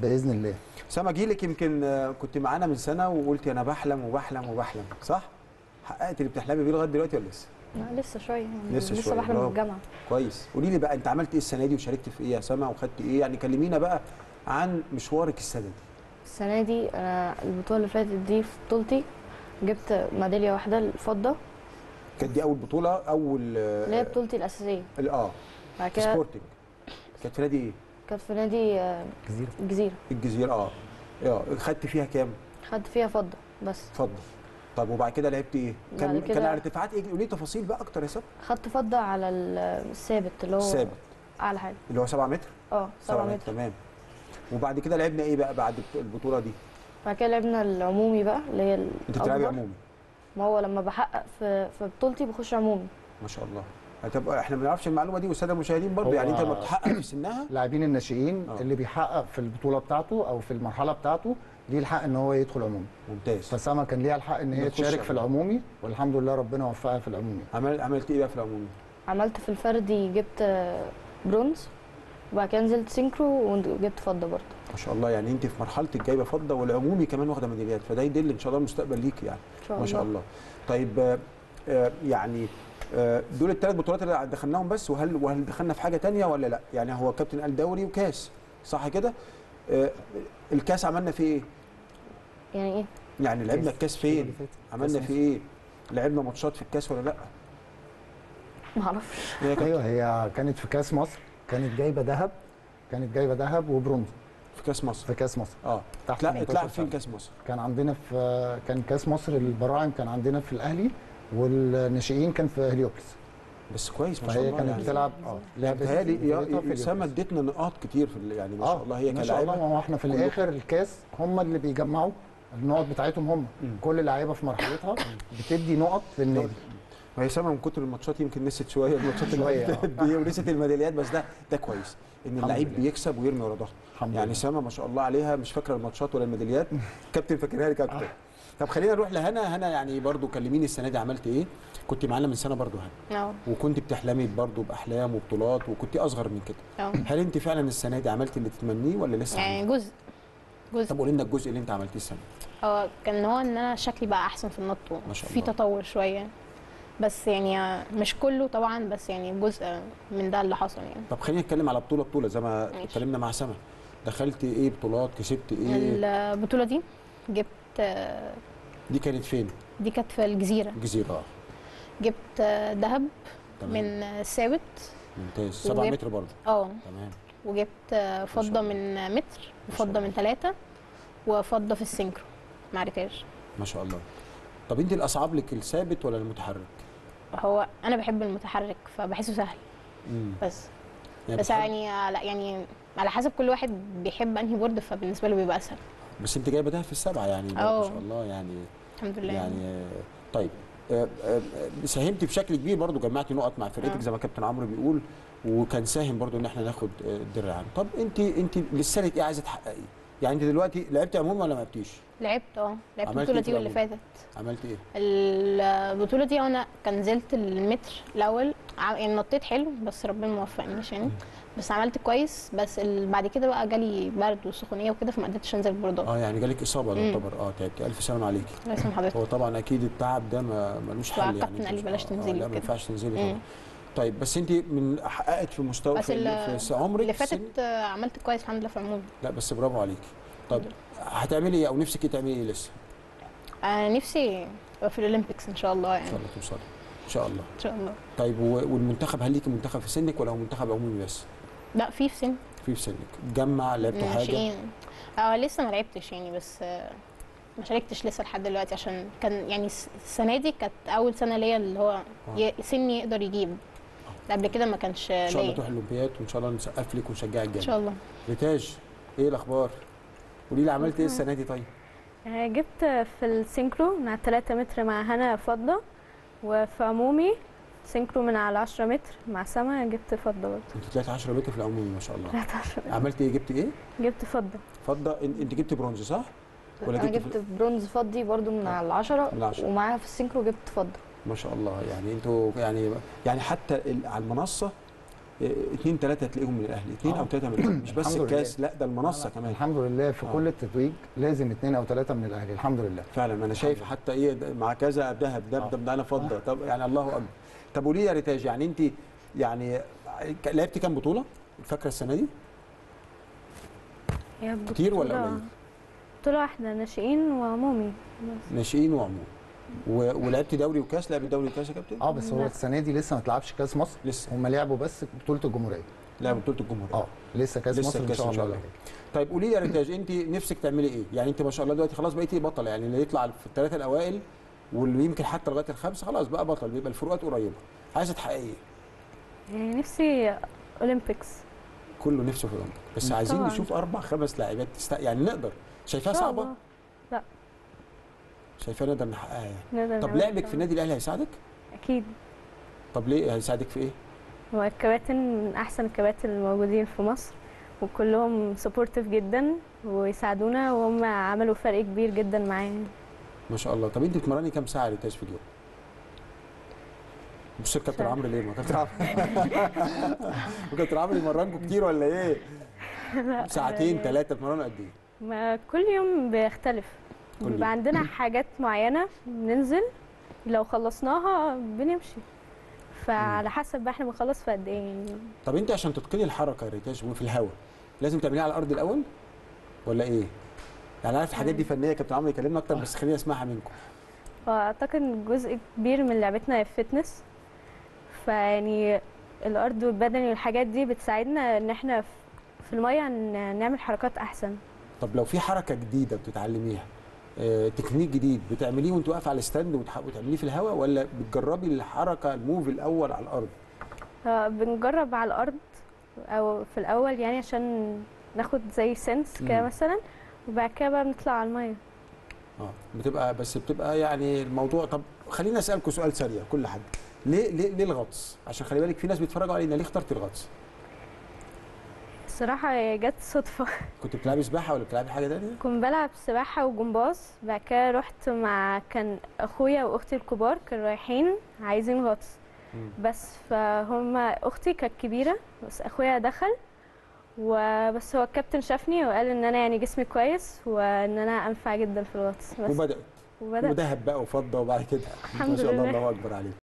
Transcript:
باذن الله. سما جيلك يمكن كنت معانا من سنه وقلتي انا بحلم وبحلم وبحلم، صح؟ حققت اللي بتحلمي بيه لغايه دلوقتي ولا لسه؟ لا لسه شويه يعني، لسه لسه شوية، بحلم برافو. بالجامعه. كويس. قولي لي بقى انت عملت ايه السنه دي وشاركت في ايه يا سما وخدت ايه؟ يعني كلمينا بقى عن مشوارك السنه دي. السنه دي انا البطوله اللي فاتت دي في بطولتي جبت ميداليه واحده الفضه. كانت دي اول بطوله، اول اللي هي بطولتي الاساسيه. بعد كده سبورتنج. كانت في نادي ايه؟ كانت في نادي الجزيره. الجزيره. خدت فيها كام؟ خدت فيها فضه بس. اتفضل. طب وبعد كده لعبت ايه؟ بعد كان كده على ارتفاعات ايه؟ قولي تفاصيل بقى اكتر يا سما. خدت فضه على الثابت اللي هو الثابت اعلى حاجه، اللي هو 7 متر؟ 7 متر. تمام. وبعد كده لعبنا ايه بقى بعد البطوله دي؟ بعد كده لعبنا العمومي بقى اللي هي انت بتلعبي عمومي؟ ما هو لما بحقق في بطولتي بخش عمومي. ما شاء الله. طب احنا ما بنعرفش المعلومه دي والساده المشاهدين برضه، يعني انت لما بتحقق في سنها لاعبين الناشئين اللي بيحقق في البطوله بتاعته او في المرحله بتاعته ليه الحق ان هو يدخل عمومي. ممتاز. فسما كان ليها الحق ان هي تشارك في العمومي، والحمد لله ربنا وفقها في العمومي. عملت ايه بقى في العمومي؟ عملت في الفردي جبت برونز، وبعد كده نزلت سينكرو وجبت فضه برضه. ما شاء الله. يعني انت في مرحلتك جايبه فضه والعمومي كمان واخده ميداليات، فده يدل ان شاء الله المستقبل ليك يعني. ان شاء الله. ما شاء الله. طيب يعني دول الثلاث بطولات اللي دخلناهم بس، وهل دخلنا في حاجه ثانيه ولا لا؟ يعني هو كابتن قال دوري وكاس، صح كده؟ الكاس عملنا فيه ايه؟ يعني ايه؟ يعني لعبنا الكاس فين؟ عملنا فيه ايه؟ لعبنا ماتشات في الكاس ولا لا؟ ما اعرفش. ايوه هي كانت في كاس مصر، كانت جايبه ذهب وبرونز في كاس مصر. اتلعب فين كاس مصر؟ كان كاس مصر البراعم كان عندنا في الاهلي، والناشئين كان في هليوبلس. بس كويس ما شاء الله. فهي كانت بتلعب لعبت سما ادتنا نقاط كتير في يعني ما شاء الله هي كلاعيبه. ما شاء الله. ما هو احنا في الاخر الكاس هم اللي بيجمعوا النقط بتاعتهم، هم كل لعيبه في مرحلتها بتدي نقط للنادي. وهي سما من كتر الماتشات يمكن نسيت شويه الماتشات اللي ونسيت الميداليات، بس ده كويس ان اللعيب بيكسب ويرمي ورا ضغط. يعني سما ما شاء الله عليها مش فاكره الماتشات ولا الميداليات، كابتن فاكرها لك اكتر. طب خلينا نروح لهنا. هنا يعني برضو كلميني السنه دي عملت ايه؟ كنت معانا من سنه برضو هنا. وكنت بتحلمي برضو باحلام وبطولات وكنت اصغر من كده. هل انت فعلا السنه دي عملتي اللي تتمنيه ولا لسه؟ يعني جزء. طب قولي لنا الجزء اللي انت عملتيه السنه. كان ان انا شكلي بقى احسن في النط، في تطور شويه، بس يعني مش كله طبعا، بس يعني جزء من ده اللي حصل يعني. طب خلينا نتكلم على بطوله زي ما اتكلمنا مع سما. دخلتي ايه بطولات؟ كسبت ايه؟ البطوله دي جبت. دي كانت فين؟ دي كانت في الجزيره. جبت ذهب من ثابت. ممتاز. 7 متر برضه. تمام. وجبت فضه من متر، وفضه من 3، وفضه في السينكرو مع ريتاج. ما شاء الله. طب انت الاصعب لك الثابت ولا المتحرك؟ هو انا بحب المتحرك فبحسه سهل. بس يعني لا يعني على حسب كل واحد بيحب انهي بورد، فبالنسبه له بيبقى اسهل. بس انت جايبه ده في السبعه يعني ما شاء الله يعني. الحمد لله. يعني طيب ساهمتي بشكل كبير برضو، جمعتي نقط مع فرقتك زي ما كابتن عمرو بيقول، وكان ساهم برضو ان احنا ناخد الدرع العام. طب انت لسه ايه عايزه تحققي؟ يعني انت دلوقتي لعبتي عموما ولا ما لعبتيش؟ لعبت البطوله دي واللي فاتت. عملتي ايه؟ البطوله دي انا كان نزلت المتر الاول، يعني نطيت حلو بس ربنا ما وفقنيش يعني، بس عملت كويس. بس بعد كده بقى جالي برد وسخونيه وكده فما قدرتش انزل البوردات. يعني جالك اصابه يعتبر. تعبتي. الف سلامه عليكي. الله يسلم حضرتك. هو طبعا اكيد التعب ده ملوش حل يعني. الكابتن قال لي بلاش تنزلي لا ما ينفعش تنزلي طبعا. طيب بس انت من حققت في مستوى في عمرك اللي فاتت عملت كويس الحمد لله في عمومي. لا بس برافو عليكي. طب هتعملي ايه او نفسك ايه تعملي ايه لسه؟ نفسي في الاولمبيكس ان شاء الله يعني. ان شاء الله توصلي ان شاء الله. ان شاء الله. طيب والمنتخب، هل ليكي منتخب في سنك ولا هو منتخب عمومي بس؟ لا في سن. في سنك. جمع لعبتوا حاجه؟ لسه ما لعبتش يعني، بس ما شاركتش لسه لحد دلوقتي عشان كان يعني السنه دي كانت اول سنه ليا اللي هو سني يقدر يجيب. قبل كده ما كانش ليا. ان شاء الله تروح الاولمبياد وان شاء الله نسقف لك ونشجعك جامد. ان شاء الله. ريتاج ايه الاخبار؟ قولي لي عملت ايه السنه دي؟ طيب جبت في السينكرو من على 3 متر مع هنا فضه، وفي عمومي سينكرو من على 10 متر مع سما جبت فضه برضه. انت طلعت 10 متر في العمومي ما شاء الله. 13 متر. عملت ايه؟ جبت ايه؟ جبت فضه. انت جبت برونز صح؟ ولا انا جبت برونز فضي برضو من على 10 ومعاها في السينكرو جبت فضه. ما شاء الله. يعني انتوا يعني حتى على المنصه 2 3 تلاقيهم من الاهلي، 2 او 3 من الاهلي، مش بس الحمد الكاس، لا ده المنصه كمان. الحمد لله في كل التتويج لازم 2 أو 3 من الاهلي، الحمد لله. فعلا انا شايف حتى ايه مع كذا ذهب، ده انا فضه. طب يعني الله اكبر. طب قولي لي يا ريتاج، يعني انت يعني لعبتي كام بطوله؟ فاكره السنه دي؟ هي كتير ولا قليل؟ بطولة واحدة، ناشئين وعمومي بس. ناشئين وعموم. ولعبتي دوري وكاس؟ لعبت دوري وكاس يا كابتن؟ بس هو السنه دي لسه ما تلعبش كاس مصر، لسه هم لعبوا بس بطوله الجمهوريه. لعبوا بطوله الجمهوريه. لسه كاس لسه مصر الكاس ان شاء الله. طيب قولي لي يا ريتاج، انت نفسك تعملي ايه؟ يعني انت ما شاء الله دلوقتي خلاص بقيتي بطله، يعني اللي يطلع في الثلاثه الاوائل واللي يمكن حتى لغايه الخمسه خلاص بقى بطل، بيبقى الفروقات قريبه. عايزه تحققي ايه؟ يعني نفسي اولمبيكس. كله نفسه في الاولمبيك، بس عايزين طبعاً. نشوف 4 5 لاعبات يعني نقدر. شايفاها إن شاء صعبه؟ الله. لا، شايفاها نقدر نحققها يعني. نقدر طب نعمل لعبك كده. في النادي الاهلي هيساعدك؟ اكيد. طب ليه هيساعدك في ايه؟ هو الكباتن من احسن الكباتن الموجودين في مصر، وكلهم سبورتيف جدا ويساعدونا، وهم عملوا فرق كبير جدا معايا. ما شاء الله. طب انت بتمرني كام ساعه ريتاج في اليوم؟ بص كابتن عمرو ليه؟ ما كابتن عمرو كابتن عمرو يمرنكم كتير ولا ايه؟ ساعتين 3 بتمرنوا قد ايه؟ ما كل يوم بيختلف، كل يوم. بيبقى عندنا حاجات معينة بننزل، لو خلصناها بنمشي، فعلى حسب بقى احنا بنخلص في قد ايه يعني. طب انت عشان تتقني الحركه يا ريتاج في الهواء لازم تعمليها على الارض الاول ولا ايه؟ يعني عارف الحاجات دي فنيه، كابتن عمرو يكلمنا اكتر، بس خليني اسمعها منكم. فاعتقد جزء كبير من لعبتنا الفتنس، فيعني الارض والبدني والحاجات دي بتساعدنا ان احنا في الميه نعمل حركات احسن. طب لو في حركه جديده بتتعلميها، تكنيك جديد بتعمليه وانت واقفه على الستاند وتعمليه في الهواء، ولا بتجربي الحركه الموف الاول على الارض؟ بنجرب على الارض او في الاول يعني عشان ناخد زي سنس كده مثلا، وبعد كده بقى بنطلع على الميه. بتبقى يعني الموضوع. طب خليني اسالكم سؤال سريع كل حد، ليه الغطس؟ عشان خلي بالك في ناس بيتفرجوا علينا، ليه اخترتي الغطس؟ الصراحه هي جت صدفه. كنت بتلعبي سباحه ولا بتلعبي حاجه ثانيه؟ كنت بلعب سباحه وجمباز، بعد كده رحت كان اخويا واختي الكبار كانوا رايحين عايزين غطس، بس فهم اختي كانت كبيره بس اخويا دخل، وبس هو الكابتن شافني وقال ان انا يعني جسمي كويس وان انا انفع جدا في الغطس بس. وبدات وذهب بقى وفضه وبعد كده الحمد ما شاء الله، لله. الله اكبر عليك.